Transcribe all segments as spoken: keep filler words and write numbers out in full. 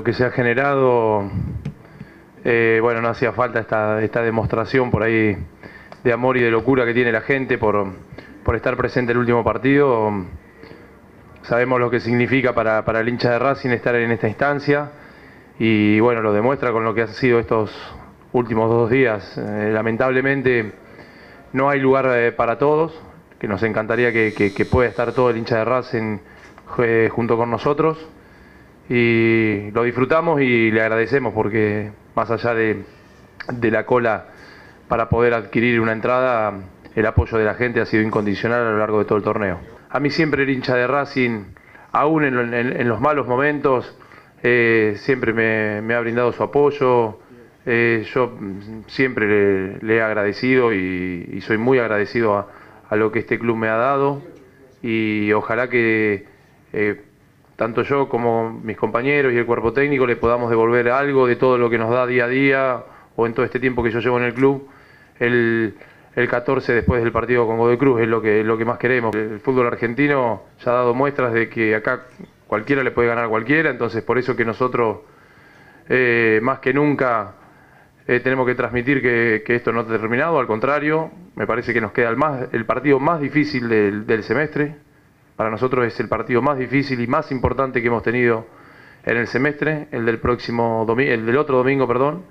Lo que se ha generado, eh, bueno, no hacía falta esta, esta demostración por ahí de amor y de locura que tiene la gente por, por estar presente en el último partido. Sabemos lo que significa para, para el hincha de Racing estar en esta instancia y bueno, lo demuestra con lo que han sido estos últimos dos días. Eh, lamentablemente no hay lugar eh, para todos, que nos encantaría que, que, que pueda estar todo el hincha de Racing eh, junto con nosotros. Y lo disfrutamos y le agradecemos porque más allá de, de la cola para poder adquirir una entrada, el apoyo de la gente ha sido incondicional a lo largo de todo el torneo. A mí siempre el hincha de Racing, aún en, en, en los malos momentos, eh, siempre me, me ha brindado su apoyo. Eh, yo siempre le, le he agradecido y, y soy muy agradecido a, a lo que este club me ha dado y ojalá que eh, tanto yo como mis compañeros y el cuerpo técnico le podamos devolver algo de todo lo que nos da día a día o en todo este tiempo que yo llevo en el club. El, el catorce después del partido con Godoy Cruz es lo que, lo que más queremos. El fútbol argentino ya ha dado muestras de que acá cualquiera le puede ganar a cualquiera, entonces por eso que nosotros eh, más que nunca eh, tenemos que transmitir que, que esto no está terminado, al contrario, me parece que nos queda el, más, el partido más difícil del, del semestre. Para nosotros es el partido más difícil y más importante que hemos tenido en el semestre, el del próximo domingo, el del otro domingo, perdón.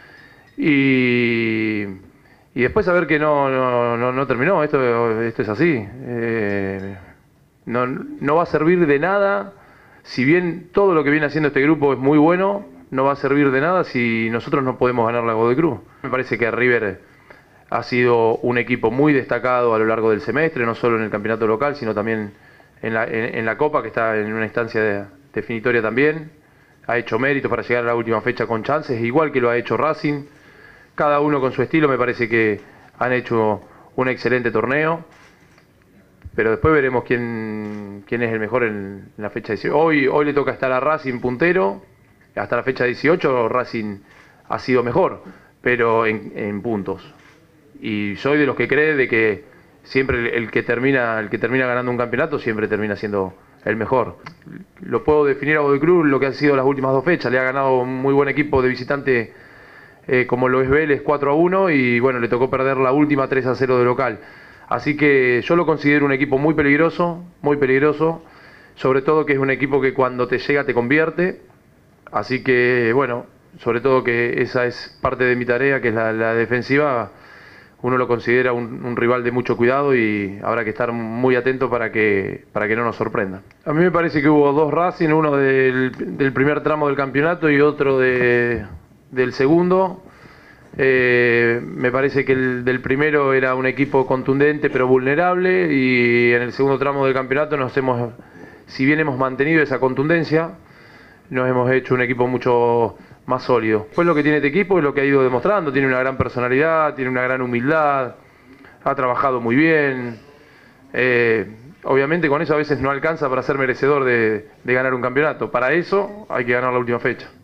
Y, y después saber que no, no, no, no terminó, esto, esto es así. Eh, no, no va a servir de nada, si bien todo lo que viene haciendo este grupo es muy bueno, no va a servir de nada si nosotros no podemos ganar la Godoy Cruz. Me parece que River ha sido un equipo muy destacado a lo largo del semestre, no solo en el campeonato local, sino también en la, en, en la Copa, que está en una instancia de, definitoria también. Ha hecho méritos para llegar a la última fecha con chances, igual que lo ha hecho Racing. Cada uno con su estilo, me parece que han hecho un excelente torneo. Pero después veremos quién, quién es el mejor en, en la fecha dieciocho. Hoy, hoy le toca estar a Racing puntero. Hasta la fecha dieciocho Racing ha sido mejor, pero en, en puntos. Y soy de los que cree de que siempre el, el que termina el que termina ganando un campeonato siempre termina siendo el mejor. Lo puedo definir a Godoy Cruz lo que han sido las últimas dos fechas. Le ha ganado un muy buen equipo de visitante eh, como lo es Vélez cuatro a uno y bueno, le tocó perder la última tres a cero de local. Así que yo lo considero un equipo muy peligroso, muy peligroso, sobre todo que es un equipo que cuando te llega te convierte. Así que bueno, sobre todo que esa es parte de mi tarea, que es la, la defensiva. Uno lo considera un, un rival de mucho cuidado y habrá que estar muy atento para que, para que no nos sorprenda. A mí me parece que hubo dos Racing, uno del, del primer tramo del campeonato y otro de, del segundo. Eh, me parece que el del primero era un equipo contundente pero vulnerable y en el segundo tramo del campeonato nos hemos, si bien hemos mantenido esa contundencia, nos hemos hecho un equipo mucho más sólido. Pues lo que tiene este equipo es lo que ha ido demostrando, tiene una gran personalidad, tiene una gran humildad, ha trabajado muy bien. Eh, obviamente con eso a veces no alcanza para ser merecedor de, de ganar un campeonato, para eso hay que ganar la última fecha.